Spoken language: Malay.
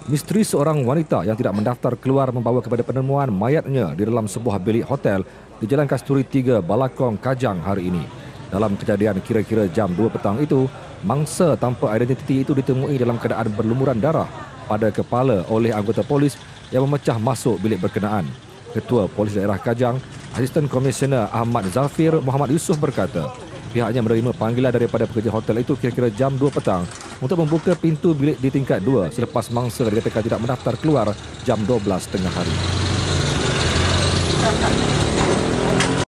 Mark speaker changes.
Speaker 1: Misteri seorang wanita yang tidak mendaftar keluar membawa kepada penemuan mayatnya di dalam sebuah bilik hotel di Jalan Kasturi 3, Balakong, Kajang hari ini. Dalam kejadian kira-kira jam 2 petang itu, mangsa tanpa identiti itu ditemui dalam keadaan berlumuran darah pada kepala oleh anggota polis yang memecah masuk bilik berkenaan. Ketua Polis Daerah Kajang, Asisten Komisioner Ahmad Zafir Muhammad Yusof berkata, pihaknya menerima panggilan daripada pekerja hotel itu kira-kira jam 2 petang untuk membuka pintu bilik di tingkat 2 selepas mangsa dikatakan tidak mendaftar keluar jam 12 tengah hari.